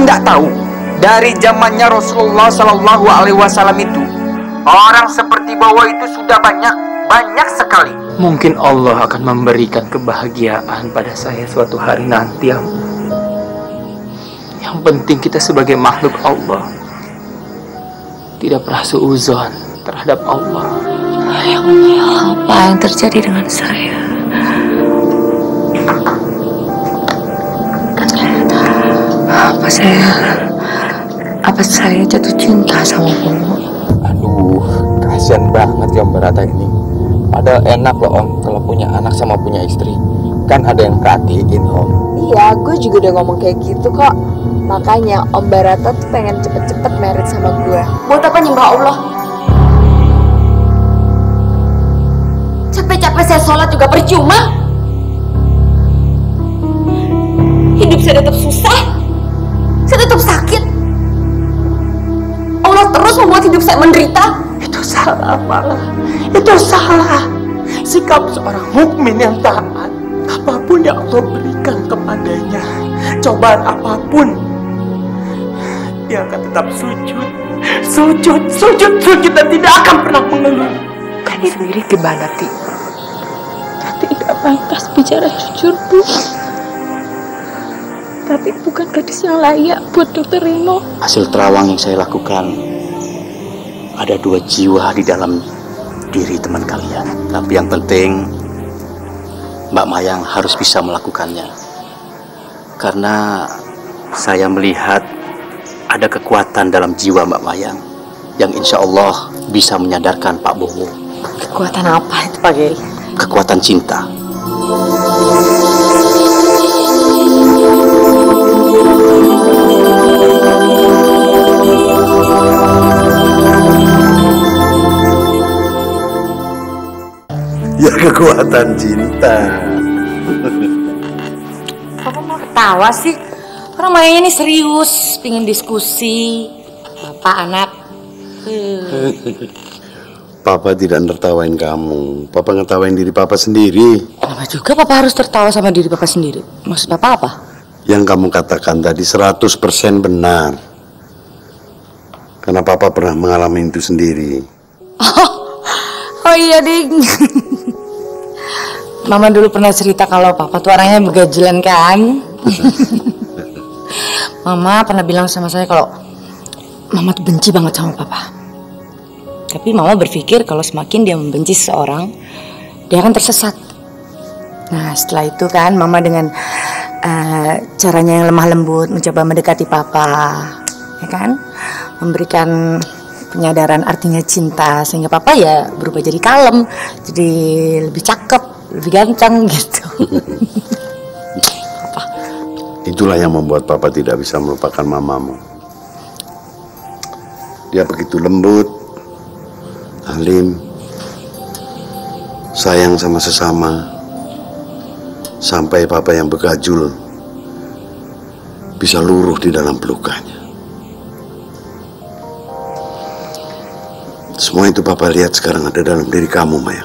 nggak tahu dari zamannya Rasulullah Shallallahu Alaihi Wasallam itu orang seperti Bowo itu sudah banyak sekali. Mungkin Allah akan memberikan kebahagiaan pada saya suatu hari nanti, ya. Yang penting kita sebagai makhluk Allah tidak pernah suudzon terhadap Allah. Ya Allah, apa yang terjadi dengan saya? Apa saya jatuh cinta sama Bowo? Aduh, kasian banget ya Om Barata ini. Padahal enak loh Om kalau punya anak sama punya istri. Kan ada yang perhatiin Om. Iya, gue juga udah ngomong kayak gitu kok. Makanya Om Barata tuh pengen cepet-cepet married sama gue. Buat apa nyembah Allah? Capek-capek saya sholat juga percuma. Hidup saya tetap susah. Saya tetap sakit. Allah terus membuat hidup saya menderita. Itu salah, malah. Itu salah. Sikap seorang mukmin yang taat, apapun yang Allah berikan kepadanya, cobaan apapun, dia akan tetap sujud dan tidak akan pernah mengeluh. Kamu sendiri gimana, Ti? Tidak pantas bicara jujur, Bu. Tapi bukan gadis yang layak buat Dokter Rino. Hasil terawang yang saya lakukan, ada 2 jiwa di dalam diri teman kalian. Tapi yang penting Mbak Mayang harus bisa melakukannya. Karena saya melihat ada kekuatan dalam jiwa Mbak Mayang yang insya Allah bisa menyadarkan Pak Bowo. Kekuatan apa itu, Pak Kiai? Kekuatan cinta. Ya, kekuatan cinta. Papa mau ketawa sih? Orang Mayangnya ini serius, pingin diskusi. Bapak anak. Papa tidak nertawain kamu. Papa ngetawain diri Papa sendiri. Kenapa juga Papa harus tertawa sama diri Papa sendiri? Maksud Papa apa? Yang kamu katakan tadi 100% benar. Karena Papa pernah mengalami itu sendiri. Oh iya, Ding. Mama dulu pernah cerita kalau Papa tuh orangnya begajelan kan. Mama pernah bilang sama saya kalau Mama tuh benci banget sama Papa. Tapi Mama berpikir kalau semakin dia membenci seseorang, dia akan tersesat. Nah, setelah itu kan Mama dengan caranya yang lemah lembut mencoba mendekati Papa, ya kan? Memberikan penyadaran artinya cinta sehingga Papa ya berubah jadi kalem, jadi lebih cakep, lebih ganteng gitu. Apa? Itulah yang membuat Papa tidak bisa melupakan mamamu. Dia begitu lembut, alim, sayang sama sesama, sampai Papa yang begajul bisa luruh di dalam pelukannya. Semua itu Papa lihat sekarang ada dalam diri kamu, Maya.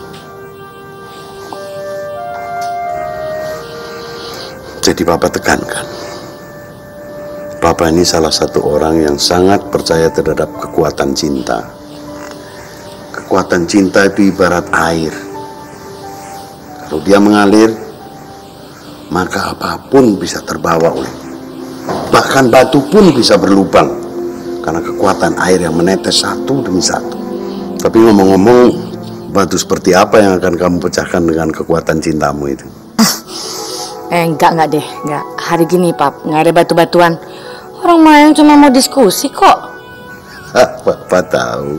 Jadi Papa tekankan, Papa ini salah satu orang yang sangat percaya terhadap kekuatan cinta. Kekuatan cinta itu ibarat air. Kalau dia mengalir, maka apapun bisa terbawa olehnya. Bahkan batu pun bisa berlubang karena kekuatan air yang menetes satu demi satu. Tapi ngomong-ngomong, batu seperti apa yang akan kamu pecahkan dengan kekuatan cintamu itu? Enggak deh, enggak. Hari gini, Pap, enggak ada batu-batuan. Orang Mayang cuma mau diskusi kok. Papa tahu.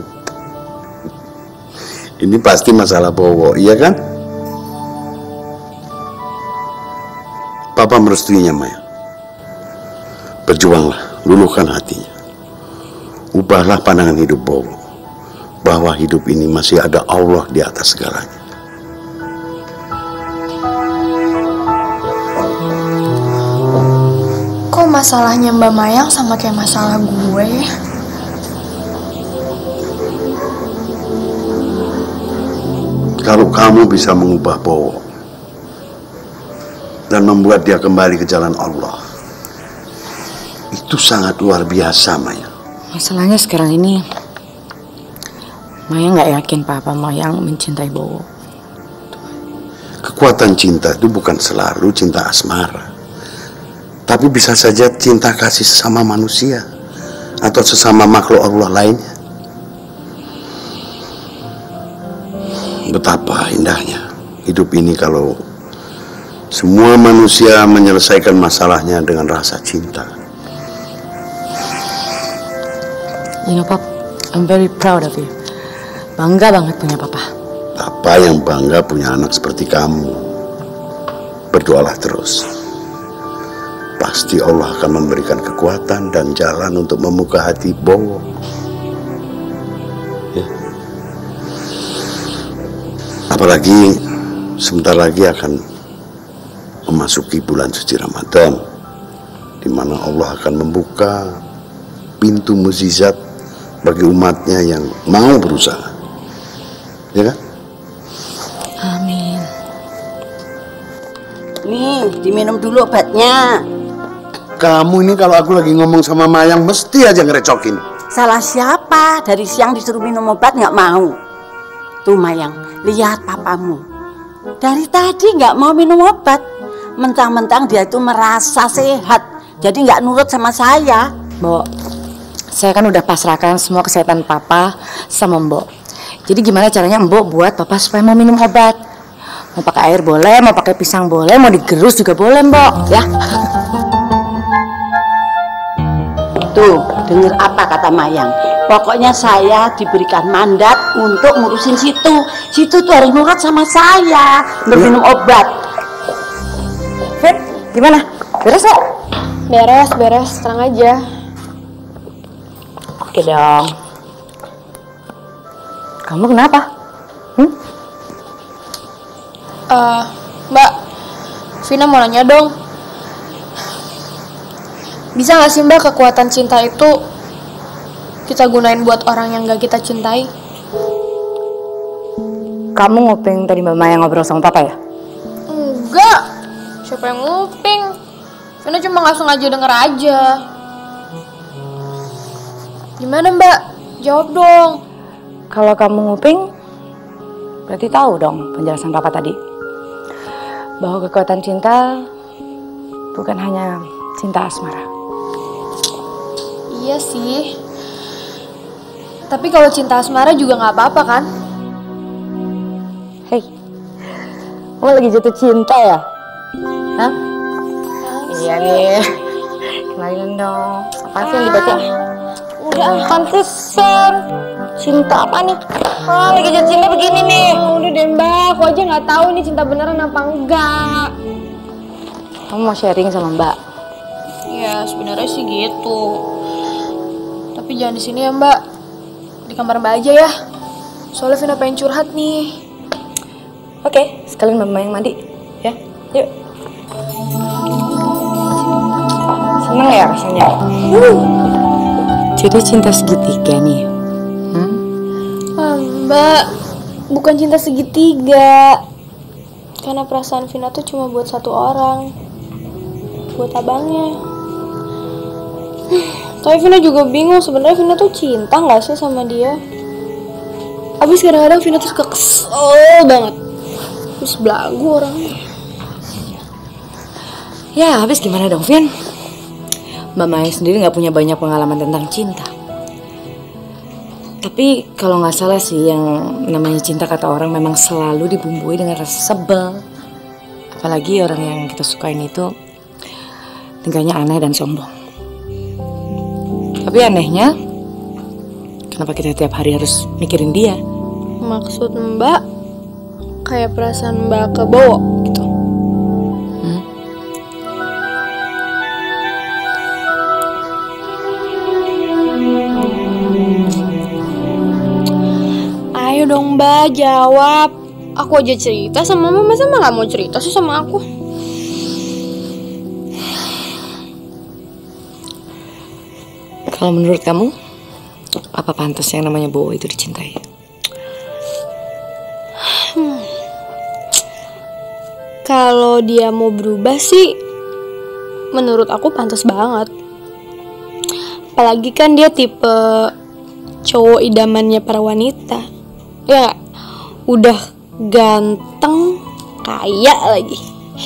Ini pasti masalah Bowo, iya kan? Papa merestuinya, Maya. Berjuanglah, luluhkan hatinya. Ubahlah pandangan hidup Bowo, bahwa hidup ini masih ada Allah di atas segalanya. Kok masalahnya Mbak Mayang sama kayak masalah gue? Kalau kamu bisa mengubah Bowo dan membuat dia kembali ke jalan Allah, Itu sangat luar biasa, Mayang. Masalahnya sekarang ini Mayang nggak yakin Papa Mayang mencintai Bowo. Kekuatan cinta itu bukan selalu cinta asmara, tapi bisa saja cinta kasih sesama manusia atau sesama makhluk Allah lainnya. Betapa indahnya hidup ini kalau semua manusia menyelesaikan masalahnya dengan rasa cinta. You know, Pap, I'm very proud of you. Bangga banget punya Papa. Papa yang bangga punya anak seperti kamu. Berdoalah terus. Pasti Allah akan memberikan kekuatan dan jalan untuk membuka hati Bowo. Ya. Apalagi sebentar lagi akan memasuki bulan suci Ramadan, di mana Allah akan membuka pintu mukjizat bagi umatnya yang mau berusaha. Ya kan? Amin. Nih, diminum dulu obatnya. Kamu ini kalau aku lagi ngomong sama Mayang mesti aja ngerecokin. Salah siapa? Dari siang disuruh minum obat nggak mau. Tuh Mayang, lihat papamu. Dari tadi nggak mau minum obat. Mentang-mentang dia itu merasa sehat. Jadi nggak nurut sama saya. Mbok, saya kan udah pasrahkan semua kesehatan Papa sama Mbok. Jadi gimana caranya Mbok buat Papa supaya mau minum obat? Mau pakai air boleh, mau pakai pisang boleh, mau digerus juga boleh Mbok, ya. Tuh, dengar apa kata Mayang. Pokoknya saya diberikan mandat untuk ngurusin situ. Situ tuh harus nurut sama saya untuk minum obat. Fit, gimana? Beres gak? Beres, tenang aja. Oke dong. Kamu kenapa? Mbak, Vina mau nanya dong. Bisa gak sih Mbak kekuatan cinta itu kita gunain buat orang yang gak kita cintai? Kamu nguping tadi Mama yang ngobrol sama Papa ya? Enggak. Siapa yang nguping? Vina cuma gak sengaja denger aja. Gimana Mbak? Jawab dong. Kalau kamu nguping, berarti tahu dong penjelasan Papa tadi. Bahwa kekuatan cinta bukan hanya cinta asmara. Iya sih. Tapi kalau cinta asmara juga gak apa-apa kan? Hei, kamu lagi jatuh cinta ya? Hah? Iya nih. Kenalin dong. Apa sih yang dibaca? Udah, pantesan. Cinta apa nih? Lagi jatuh cinta begini nih. Udah deh Mbak, aku aja nggak tahu ini cinta beneran apa enggak. Kamu mau sharing sama Mbak? Ya sebenarnya sih gitu. Tapi jangan di sini ya Mbak. Di kamar Mbak aja ya. Soalnya Vina pengen curhat nih. Oke, sekalian Mama yang mandi, ya. Yuk. Seneng ya rasanya? Jadi cinta segitiga nih. Mbak, bukan cinta segitiga. Karena perasaan Vina tuh cuma buat satu orang. Buat abangnya. Tapi Vina juga bingung sebenarnya Vina tuh cinta nggak sih sama dia. Abis kadang-kadang Vina tuh suka kesel banget. Terus belagu orangnya. Ya, habis gimana dong, Vin? Mbak Maya sendiri nggak punya banyak pengalaman tentang cinta. Tapi kalau nggak salah sih yang namanya cinta kata orang memang selalu dibumbui dengan rasa sebel. Apalagi orang yang kita sukain itu tingkahnya aneh dan sombong. Tapi anehnya, kenapa kita tiap hari harus mikirin dia? Maksud Mbak kayak perasaan Mbak ke Bowo gitu. Ayo dong Mbak, jawab. Aku aja cerita sama Mama, masa Mama gak mau cerita sih sama aku? Kalau menurut kamu, apa pantas yang namanya Bowo itu dicintai? Kalau dia mau berubah sih, menurut aku pantas banget. Apalagi kan dia tipe cowok idamannya para wanita. Ya gak? Udah ganteng, kaya lagi.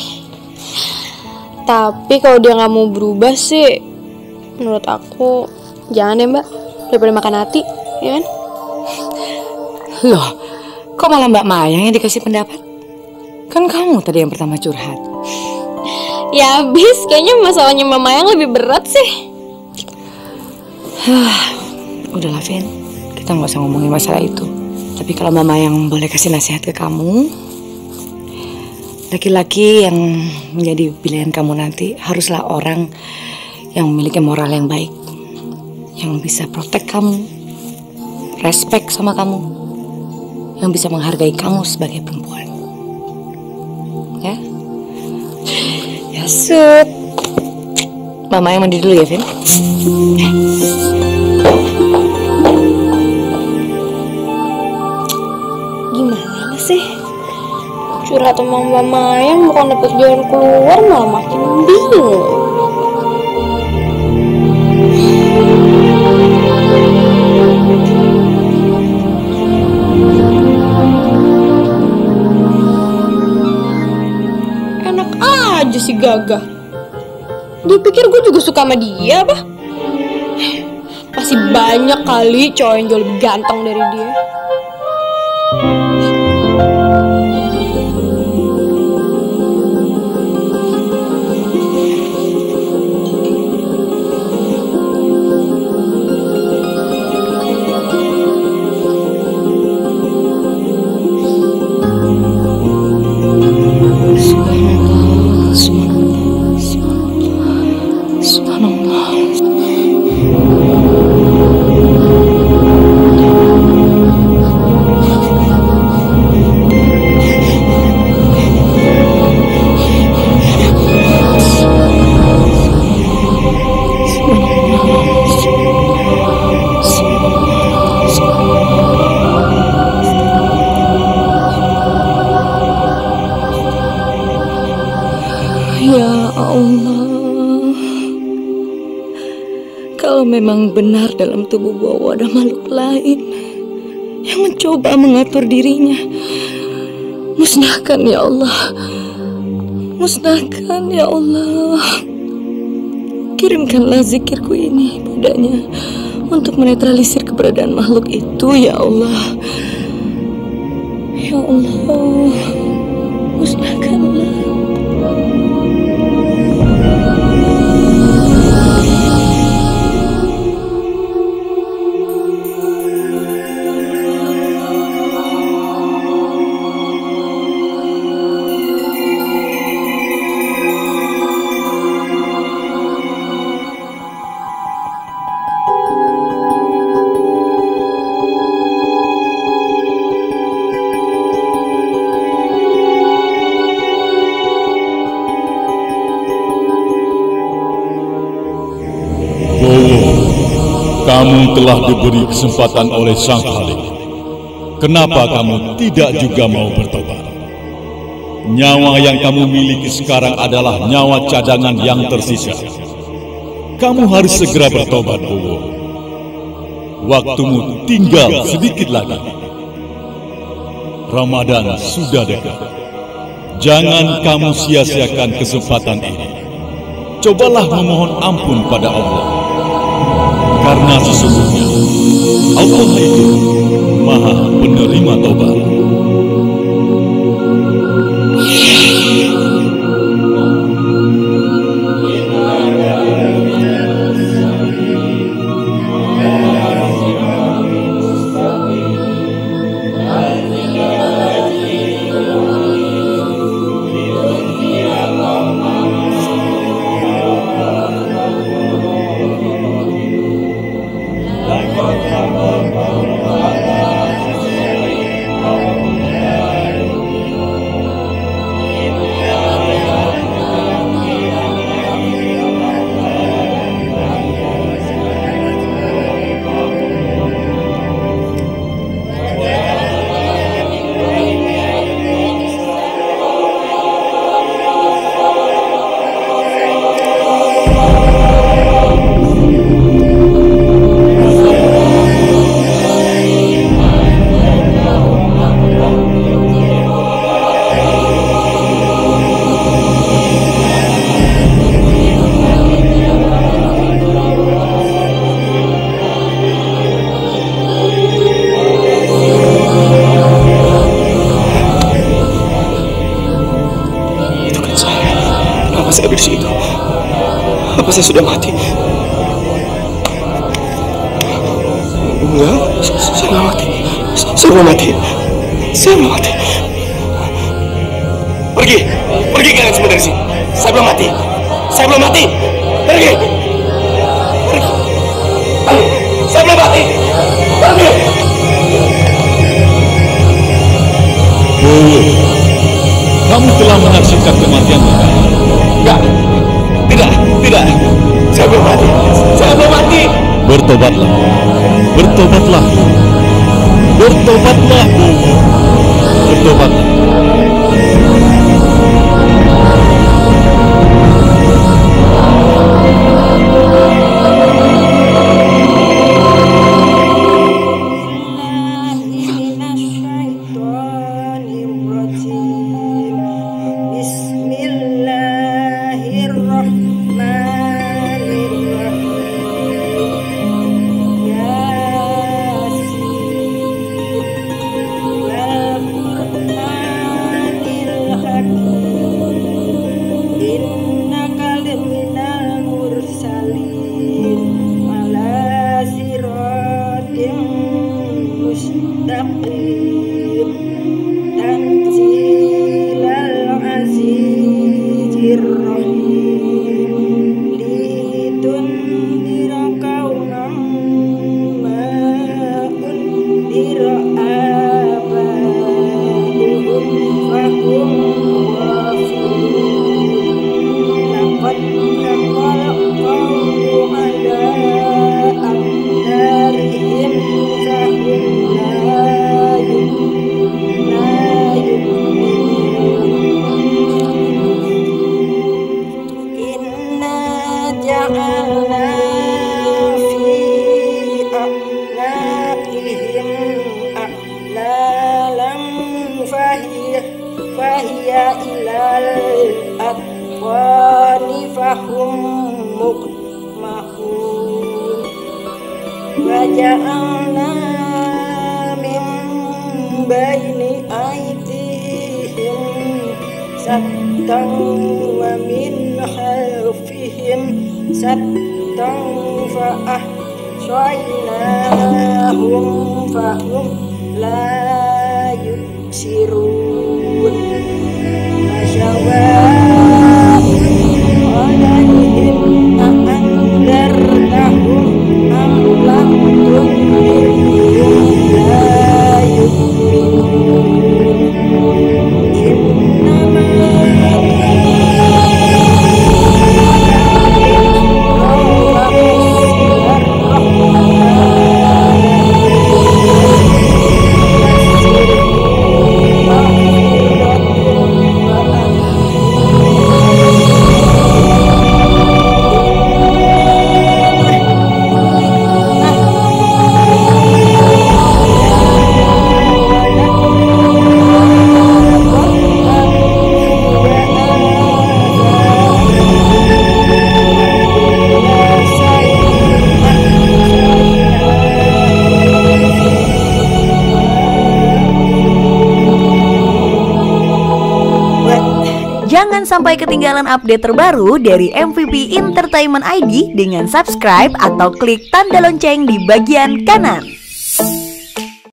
Tapi kalau dia gak mau berubah sih, menurut aku jangan deh Mbak, daripada makan hati, ya kan? Loh, kok malah Mbak Mayang yang dikasih pendapat? Kan kamu tadi yang pertama curhat. Ya habis, kayaknya masalahnya Mama yang lebih berat sih. Udahlah Vin, kita gak usah ngomongin masalah itu. Tapi kalau Mama yang boleh kasih nasihat ke kamu, laki-laki yang menjadi pilihan kamu nanti haruslah orang yang memiliki moral yang baik, yang bisa protect kamu, respect sama kamu, yang bisa menghargai kamu sebagai perempuan. Ya? Ya sud. Mama yang mandi dulu ya Vin. Gimana sih? Curhat sama Mbak Mayang bukan dapet jalan keluar, malah makin bingung. Enak aja si Gagah. Dia pikir gue juga suka sama dia apa? Masih banyak kali cowok yang jauh lebih ganteng dari dia. Ya Allah, kalau memang benar dalam tubuh Bowo ada makhluk lain yang mencoba mengatur dirinya, musnahkan ya Allah, musnahkan ya Allah. Kirimkanlah zikirku ini padanya untuk menetralisir keberadaan makhluk itu ya Allah. Ya Allah, musnahkanlah. Kamu telah diberi kesempatan oleh Sang Khalik. Kenapa kamu tidak juga mau bertobat? Nyawa yang kamu miliki sekarang adalah nyawa cadangan yang tersisa. Kamu harus segera bertobat, Bowo. Waktumu tinggal sedikit lagi. Ramadan sudah dekat. Jangan kamu sia-siakan kesempatan ini. Cobalah memohon ampun pada Allah. Karena sesungguhnya Allah itu Maha Penerima Tobat. Apa saya bersih itu? Apa saya sudah mati? Enggak, saya nggak mati. Saya belum mati. Saya belum mati. Pergi kalian semua dari sini. Saya belum mati. Saya belum mati. Pergi. Saya belum mati. Pergi. Kamu telah menyaksikan kematian mereka. Enggak. Tidak. Saya belum mati. Saya belum mati. Bertobatlah. Bertobatlah. Bertobatlah. Bertobatlah. وجعلنا من بين أيديهم سدا ومن خلفهم سدا فأحصيناهم فهم لا يبصرون فسواء عليهم أأنذرتهم أم لم تنذرهم لا يؤمنون إنما Jangan sampai ketinggalan update terbaru dari MVP Entertainment ID dengan subscribe atau klik tanda lonceng di bagian kanan.